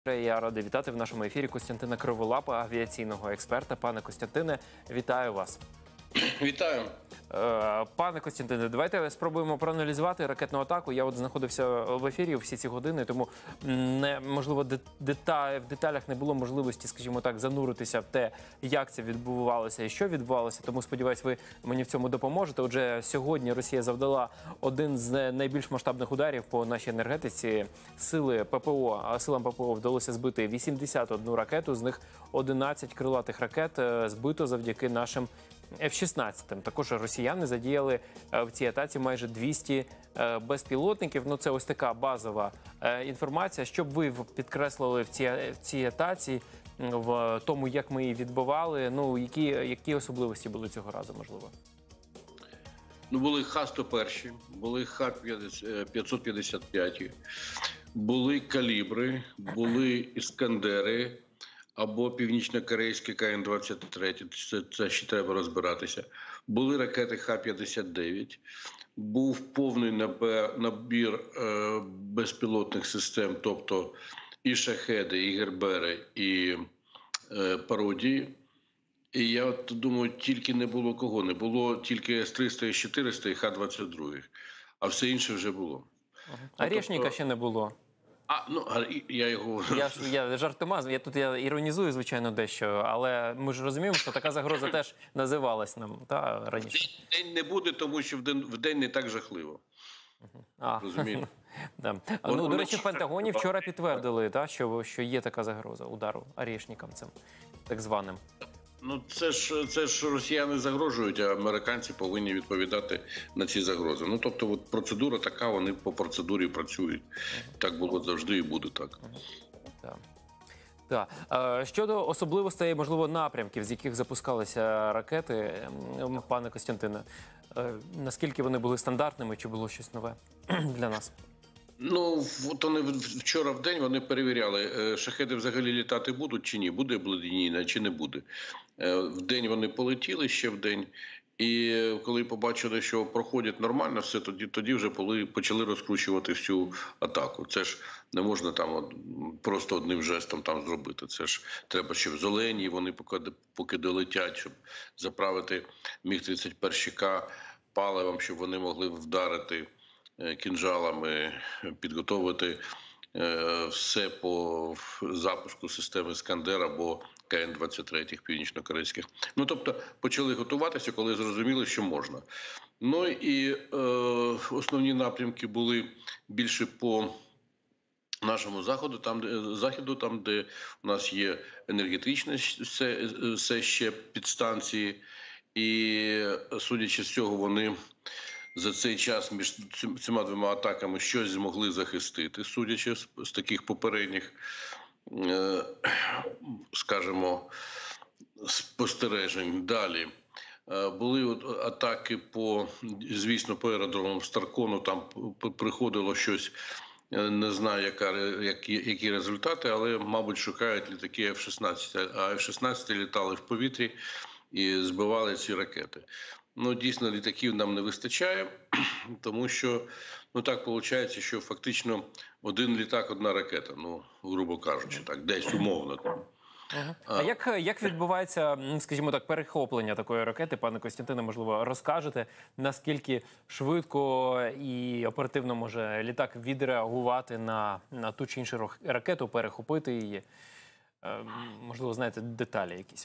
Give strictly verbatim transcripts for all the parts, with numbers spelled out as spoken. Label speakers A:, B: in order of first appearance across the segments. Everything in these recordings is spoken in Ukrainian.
A: Я радий вітати в нашому ефірі Костянтина Криволапа, авіаційного експерта. Пане Костянтине, вітаю вас.
B: Вітаю.
A: Пане Костянтине, давайте спробуємо проаналізувати ракетну атаку. Я от знаходився в ефірі всі ці години, тому не, можливо, деталь, в деталях не було можливості, скажімо так, зануритися в те, як це відбувалося і що відбувалося. Тому, сподіваюсь, ви мені в цьому допоможете. Отже, сьогодні Росія завдала один з найбільш масштабних ударів по нашій енергетиці. Сили ППО, силам ППО вдалося збити вісімдесят одну ракету, з них одинадцять крилатих ракет збито завдяки нашим Ф шістнадцять. Також росіяни задіяли в цій атаці майже двісті безпілотників. Ну, це ось така базова інформація. Що б ви підкреслили в цій, в цій атаці, в тому, як ми її відбивали? Ну, які, які особливості були цього разу, можливо?
B: Ну, були Х сто один, були Х п'ятсот п'ятдесят п'ять, були калібри, були іскандери, або північно-корейське К Н двадцять три, це, це ще треба розбиратися. Були ракети Х п'ятдесят дев'ять, був повний набір е, безпілотних систем, тобто і шахеди, і гербери, і е, пародії. І я от думаю, тільки не було кого. Не було тільки С триста, С чотириста і Х двадцять два, а все інше вже було.
A: А Решніка тобто... ще не було.
B: А, ну, а я його...
A: Я, я жартома, я тут я іронізую, звичайно, дещо, але ми ж розуміємо, що така загроза теж називалась нам та, раніше.
B: День не буде, тому що в день, в день не так жахливо.
A: А,
B: розумієте?
A: Да. Ну, до речі, в Пентагоні вчора підтвердили, та, що, що є така загроза удару Орешникам цим, так званим.
B: Ну, це ж, це ж росіяни загрожують, а американці повинні відповідати на ці загрози. Ну, тобто, от процедура така, вони по процедурі працюють. Так було завжди і буде так.
A: Так. Так. Щодо особливостей, можливо, напрямків, з яких запускалися ракети, пане Костянтине, наскільки вони були стандартними, чи було щось нове для нас?
B: Ну, от вони вчора в день вони перевіряли, шахеди взагалі літати будуть чи ні, буде благодійна чи не буде. В день вони полетіли ще в день, і коли побачили, що проходять нормально все, тоді, тоді вже почали розкручувати всю атаку. Це ж не можна там от, просто одним жестом там зробити. Це ж треба, щоб зелені, вони поки, поки долетять, щоб заправити Міг тридцять один К паливом, щоб вони могли вдарити кінжалами, підготовити все по запуску системи «Іскандер» або К Н двадцять три північно-корейських. Ну, тобто, почали готуватися, коли зрозуміли, що можна. Ну і е, основні напрямки були більше по нашому заходу, там, де, західу, там, де у нас є енергетичне все, все ще підстанції. І, судячи з цього, вони за цей час між цими двома атаками щось змогли захистити, судячи з, з таких попередніх, е, скажімо, спостережень. Далі е, були от атаки по, звісно, по аеродромам Старкону, там приходило щось, не знаю, яка, які, які результати, але, мабуть, шукають літаки Ф шістнадцять, а Ф шістнадцять літали в повітрі і збивали ці ракети. Ну, дійсно, літаків нам не вистачає, тому що, ну, так виходить, що фактично один літак, одна ракета, ну, грубо кажучи, так, десь умовно.
A: Ага. А, а як, як відбувається, скажімо так, перехоплення такої ракети? Пане Костянтине, можливо, розкажете, наскільки швидко і оперативно може літак відреагувати на, на ту чи іншу ракету, перехопити її? Е, можливо, знаєте, деталі якісь?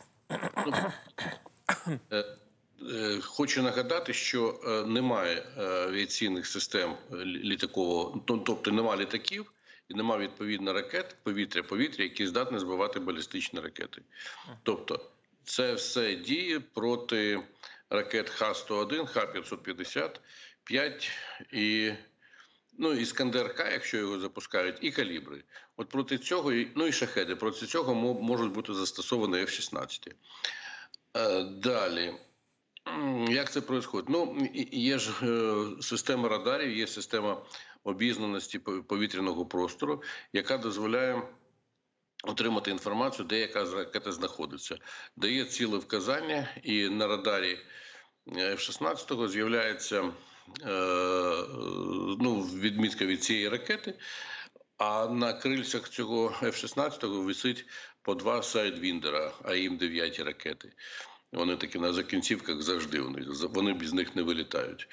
B: Хочу нагадати, що немає авіаційних систем літакового, тобто немає літаків і немає відповідно ракет повітря-повітря, які здатні збивати балістичні ракети. Тобто це все діє проти ракет Х сто один, Х п'ятсот п'ятдесят п'ять і, ну, Іскандер К, якщо його запускають, і калібри. От проти цього, ну і шахеди, проти цього можуть бути застосовані Ф шістнадцять. Далі. Як це відбувається? Ну, є ж система радарів, є система обізнаності повітряного простору, яка дозволяє отримати інформацію, де яка ракета знаходиться. Дає ціле вказання, і на радарі Ф шістнадцять з'являється, ну, відмітка від цієї ракети, А на крильцях цього еф шістнадцять висить по два сайдвіндера, а їм дев'ять ракети. Вони такі на закінцівках завжди, вони, вони без них не вилітають.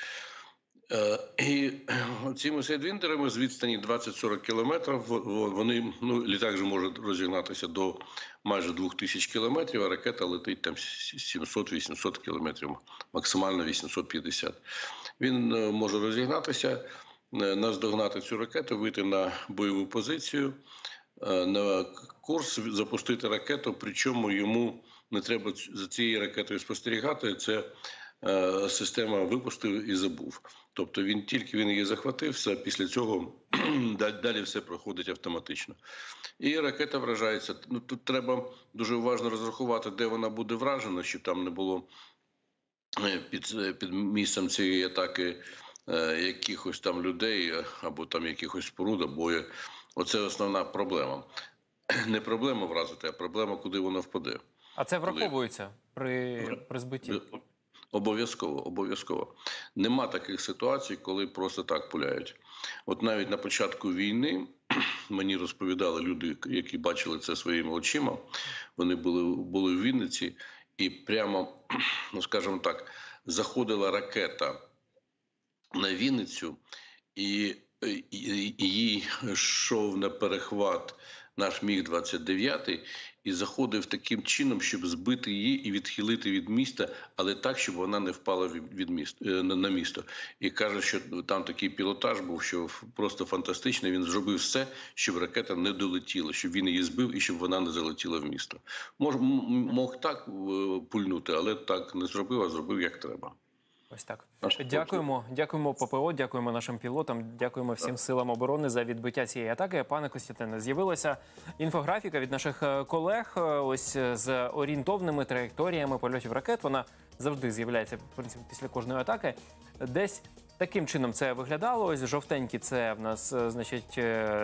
B: І цими сайдвіндерами з відстані двадцять-сорок кілометрів вони, ну, літак же може розігнатися до майже двох тисяч кілометрів, а ракета летить там сімсот-вісімсот кілометрів, максимально вісімсот п'ятдесят. Він може розігнатися, наздогнати цю ракету, вийти на бойову позицію, на курс, запустити ракету, причому йому не треба за цією ракетою спостерігати, це система випустив і забув. Тобто він тільки він її захватив, все, після цього далі все проходить автоматично. І ракета вражається. Ну, тут треба дуже уважно розрахувати, де вона буде вражена, щоб там не було під, під місцем цієї атаки якихось там людей або там якихось споруд, або оце основна проблема. Не проблема вразити, а проблема, куди вона впаде.
A: А це враховується при, при збитті?
B: Обов'язково, обов'язково. Нема таких ситуацій, коли просто так пуляють. От навіть на початку війни мені розповідали люди, які бачили це своїми очима. Вони були, були в Вінниці і прямо, ну скажімо так, заходила ракета на Вінницю і, і, і їй йшов на перехват наш міг двадцять дев'ять і заходив таким чином, щоб збити її і відхилити від міста, але так, щоб вона не впала від міста, на місто. І каже, що там такий пілотаж був, що просто фантастичний. Він зробив все, щоб ракета не долетіла, щоб він її збив і щоб вона не залетіла в місто. Мож, мог так пульнути, але так не зробив, а зробив як треба.
A: Ось так. Дякуємо. Дякуємо ППО, дякуємо нашим пілотам, дякуємо всім силам оборони за відбиття цієї атаки. Пане Костянтине, з'явилася інфографіка від наших колег ось з орієнтовними траєкторіями польотів ракет. Вона завжди з'являється, в принципі, після кожної атаки. Десь таким чином це виглядало. Ось жовтенькі – це в нас, значить,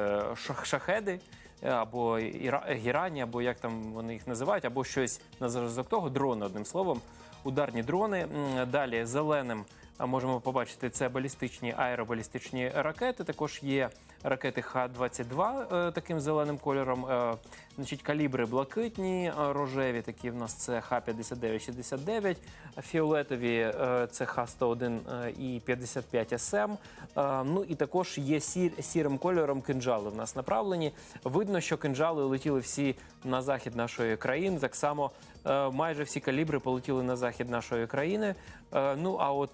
A: шахеди, або гірані, або як там вони їх називають, або щось на зразок того, дрони, одним словом. Ударні дрони. Далі зеленим можемо побачити, це балістичні, аеробалістичні ракети. Також є ракети Х двадцять два таким зеленим кольором. Значить, калібри блакитні, рожеві такі в нас це Х п'ятдесят дев'ять шістдесят дев'ять, фіолетові це Х сто один і п'ятдесят п'ять ес ем. Ну і також є сір, сірим кольором кинджали в нас направлені. Видно, що кинджали летіли всі на захід нашої країни. Так само майже всі калібри полетіли на захід нашої країни. Ну а от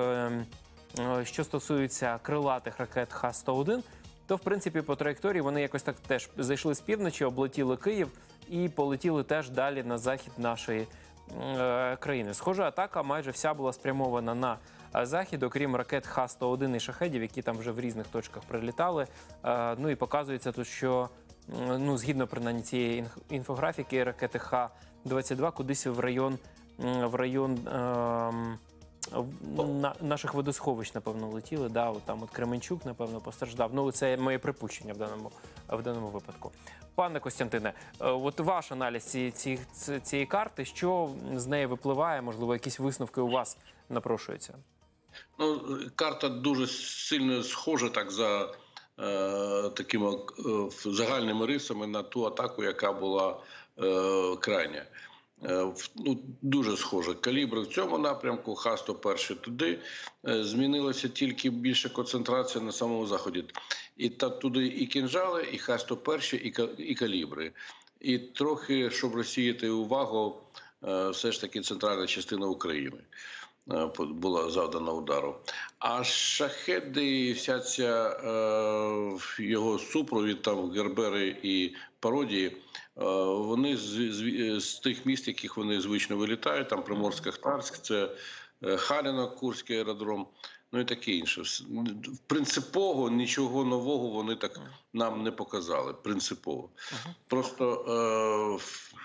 A: що стосується крилатих ракет Х сто один, то в принципі по траєкторії вони якось так теж зайшли з півночі, облетіли Київ і полетіли теж далі на захід нашої е, країни. Схожа атака майже вся була спрямована на захід, окрім ракет Х сто один і шахедів, які там вже в різних точках прилітали. Е, ну і показується тут, що ну, згідно принаймні цієї інфографіки, ракети Х двадцять два кудись в район, в район е, На, наших водосховищ, напевно, летіли. Да, от там от Кременчук, напевно, постраждав. Ну, це моє припущення в даному, в даному випадку. Пане Костянтине, от ваш аналіз цієї, цієї, цієї карти, що з неї випливає? Можливо, якісь висновки у вас напрошуються?
B: Ну, карта дуже сильно схожа так за е, такими е, загальними рисами на ту атаку, яка була е, крайня. Ну, дуже схоже. Калібри в цьому напрямку, Х сто один туди. Змінилася тільки більша концентрація на самому заході. І та, туди і кінжали, і Х сто один, і, і калібри. І трохи, щоб розсіяти увагу, все ж таки центральна частина України була завдана удару. А шахеди, вся ця е, його супровід, там Гербери і пародії, вони з, з, з тих міст, яких вони звично вилітають, там Приморсько-Ахтарськ, це Халінок, Курський аеродром, ну і таке інше. Принципово нічого нового вони так нам не показали, принципово. Просто, е,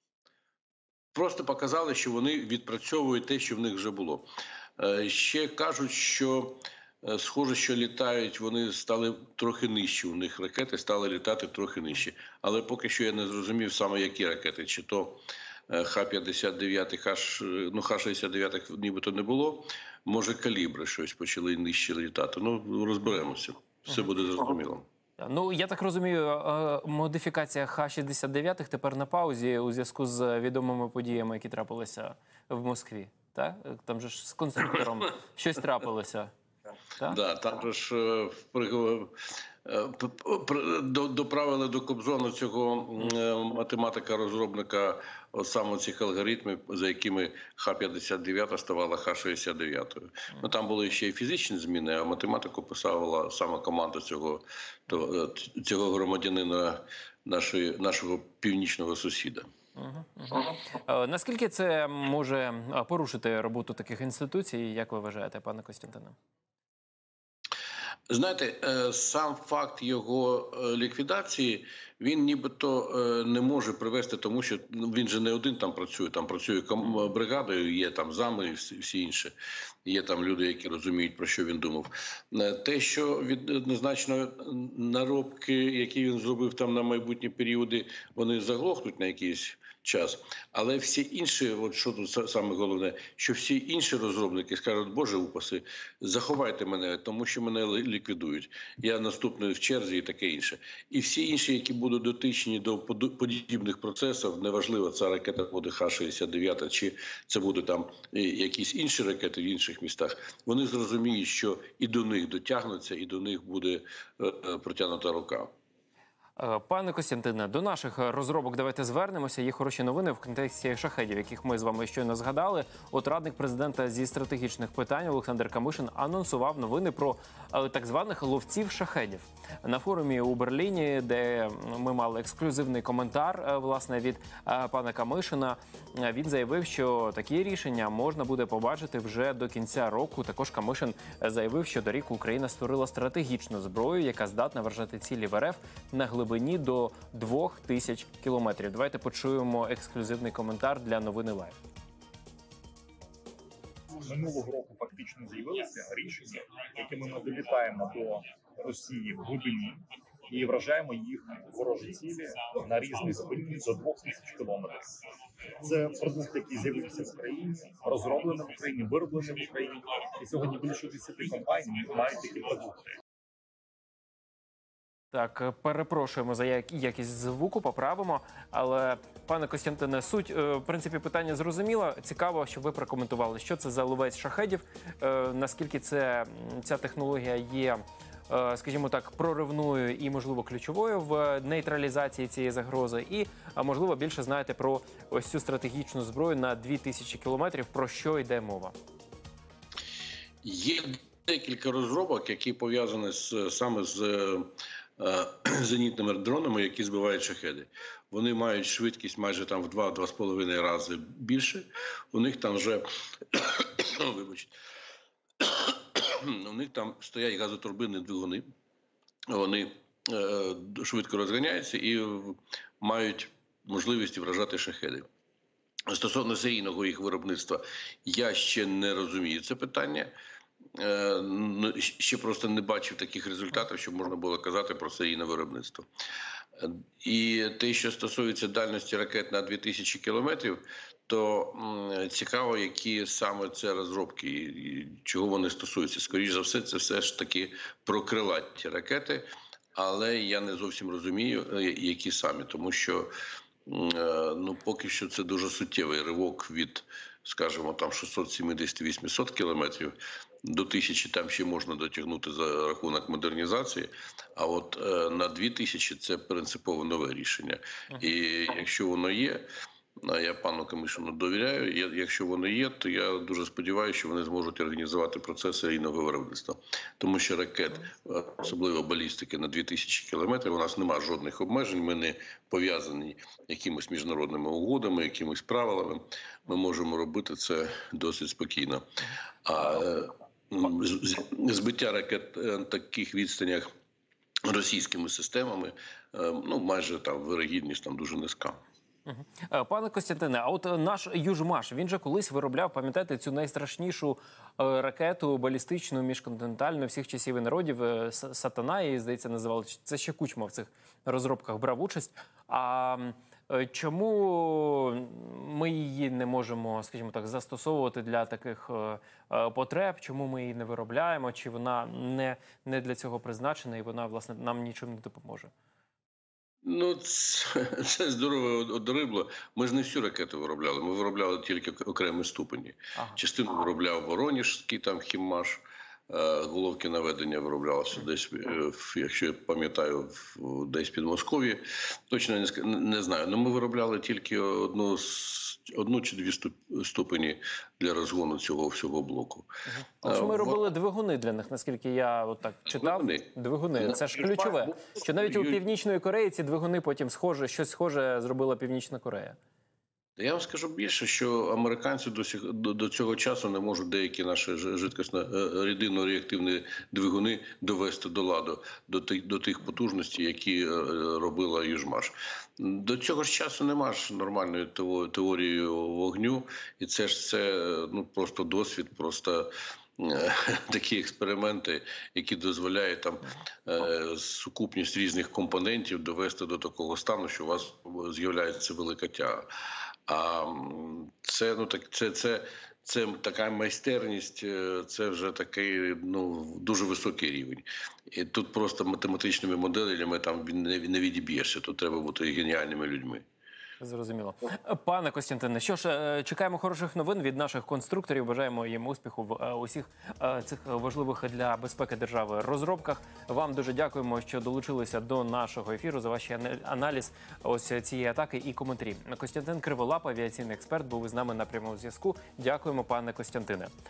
B: просто показали, що вони відпрацьовують те, що в них вже було. Е, ще кажуть, що схоже, що літають, вони стали трохи нижчі, у них ракети стали літати трохи нижче. Але поки що я не зрозумів саме, які ракети, чи то Х п'ятдесят дев'ять, Х, ну, Х шістдесят дев'ять нібито не було, може калібри щось почали нижче літати. Ну, розберемося, все буде зрозуміло.
A: Ну, я так розумію, е, модифікація Х шістдесят дев'ять тепер на паузі у зв'язку з відомими подіями, які трапилися в Москві. Так? Там же ж з конструктором щось трапилося. Так,
B: да, там же ж е, при- е, п- п- до- доправили до Кобзону цього е, математика-розробника от саме цих алгоритмів, за якими Х п'ятдесят дев'ять ставала Х шістдесят дев'ять. Ну, там були ще й фізичні зміни, а математику писала саме команда цього, то- е, цього громадянина нашої, нашого північного сусіда.
A: Е, Наскільки це може е, порушити роботу таких інституцій, як ви вважаєте, пане Костянтине?
B: Знаєте, е, сам факт його е, ліквідації, він нібито е, не може привести, тому що ну, він же не один там працює, там працює ком- бригадою, є там зами і всі, всі інші. Є там люди, які розуміють, про що він думав. Е, Те, що від однозначно наробки, які він зробив там на майбутні періоди, вони заглохнуть на якийсь час. Але всі інші, от що тут са- саме головне, що всі інші розробники скажуть, Боже упаси, заховайте мене, тому що мене ли- ліквідують. Я наступний в черзі і таке інше. І всі інші, які будуть дотичні до поду- подібних процесів, неважливо, це ракета буде Х шістдесят дев'ять, чи це буде там е, якісь інші ракети в інших містах, вони зрозуміють, що і до них дотягнуться, і до них буде е, е, протягнута рука.
A: Е, Пане Костянтине, до наших розробок давайте звернемося. Є хороші новини в контексті шахедів, яких ми з вами щойно згадали. От радник президента зі стратегічних питань Олександр Камишин анонсував новини про е, так званих ловців шахедів. На форумі у Берліні, де ми мали ексклюзивний коментар е, власне від е, пана Камишина, е, він заявив, що такі рішення можна буде побачити вже до кінця року. Також Камишин заявив, що до рік Україна створила стратегічну зброю, яка здатна вражати цілі в РФ на глибині до двох тисяч кілометрів. Давайте почуємо ексклюзивний коментар для новини Лайв.
C: Минулого року фактично з'явилися рішення, якими ми долітаємо до Росії в глибині і вражаємо їх ворожі цілі на різній глибині до двох тисяч кілометрів. Це продукт, який з'явився в Україні, розроблений в Україні, вироблений в Україні. І сьогодні більше десяти компаній мають такі продукти.
A: Так, перепрошуємо за як- якість звуку, поправимо. Але, пане Костянтине, суть, е, в принципі, питання зрозуміла. Цікаво, щоб ви прокоментували, що це за ловець шахедів, е, наскільки це, м, ця технологія є, е, скажімо так, проривною і, можливо, ключовою в нейтралізації цієї загрози. І, а, можливо, більше знаєте про ось цю стратегічну зброю на дві тисячі кілометрів, про що йде мова.
B: Є декілька розробок, які пов'язані з саме з е, зенітними дронами, які збивають шахеди. Вони мають швидкість майже там в два-два з половиною рази більше. У них там вже вибачте, у них там стоять газотурбинні двигуни. Вони е, швидко розганяються і мають можливість вражати шахеди. Стосовно серійного їх виробництва, я ще не розумію це питання. Е, ну, ще просто не бачив таких результатів, щоб можна було казати про серійне виробництво. Е, І те, що стосується дальності ракет на дві тисячі кілометрів, то м, цікаво, які саме це розробки і чого вони стосуються. Скоріше за все, це все ж таки про крилаті ракети, але я не зовсім розумію, е, які самі, тому що м, е, ну, поки що це дуже суттєвий ривок від, скажімо, там шістсот сімдесят - вісімсот кілометрів. До тисячі там ще можна дотягнути за рахунок модернізації, а от е, на дві тисячі це принципово нове рішення. І якщо воно є, а я пану Камишину довіряю, я- якщо воно є, то я дуже сподіваюся, що вони зможуть організувати процес серійного виробництва. Тому що ракет, е, особливо балістики, на дві тисячі кілометрів, у нас немає жодних обмежень, ми не пов'язані якимись міжнародними угодами, якимись правилами. Ми можемо робити це досить спокійно. А е, м, з- з- збиття ракет на таких відстанях російськими системами, е, ну, майже там вирогідність там дуже низька.
A: Мгм. Е, Пане Костянтине, а от е, наш Южмаш, він же колись виробляв, пам'ятаєте, цю найстрашнішу е, ракету балістичну міжконтинентальну всіх часів і народів, е, С- Сатана, її, здається, називали. Це ще Кучма в цих розробках брав участь. А м, Е, Чому ми її не можемо, скажімо так, застосовувати для таких е, е, потреб? Чому ми її не виробляємо? Чи вона не, не для цього призначена і вона, власне, нам нічим не допоможе?
B: Ну, це, це здорове одорибло. Ми ж не всю ракету виробляли. Ми виробляли тільки окремі ступені.
A: Ага.
B: Частину виробляв Воронежський, там Хіммаш, е, головки наведення вироблялося десь, е, в- якщо я пам'ятаю, в- десь під Москов'ї. Точно не, ска- не знаю. Ну, ми виробляли тільки одну, з- одну чи дві ступ- ступені для розгону цього всього блоку.
A: А що ми
B: Е,
A: робили двигуни для них, наскільки я от так читав?
B: Двигуни.
A: Двигуни. Це ж ключове. Що навіть у Північної Кореї ці двигуни потім схоже, щось схоже зробила Північна Корея.
B: Я вам скажу більше, що американці до, сих, до, до цього часу не можуть деякі наші жидкісно-реактивні двигуни довести до ладу, до тих, до тих потужностей, які е, робила Южмаш. До цього ж часу нема ж нормальної тео- теорії вогню, і це ж це ну, просто досвід, просто е, такі експерименти, які дозволяють там е, сукупність різних компонентів довести до такого стану, що у вас з'являється велика тяга. А м, це ну так, це, це, це така майстерність, е, це вже такий ну дуже високий рівень. І тут просто математичними моделями там не, не відіб'єшся. Тут треба бути геніальними людьми.
A: Зрозуміло. Пане Костянтине, що ж, е, чекаємо хороших новин від наших конструкторів. Бажаємо їм успіху в е, усіх е, цих важливих для безпеки держави розробках. Вам дуже дякуємо, що долучилися до нашого ефіру за ваш ана- аналіз ось цієї атаки і коментарі. Костянтин Криволап, авіаційний експерт, був із нами на прямому зв'язку. Дякуємо, пане Костянтине.